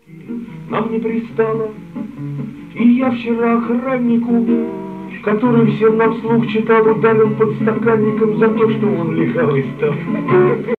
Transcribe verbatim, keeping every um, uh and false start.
нам не пристало. И я вчера охраннику, который всем нам вслух читал, ударил под стаканником за то, что он легавый стал.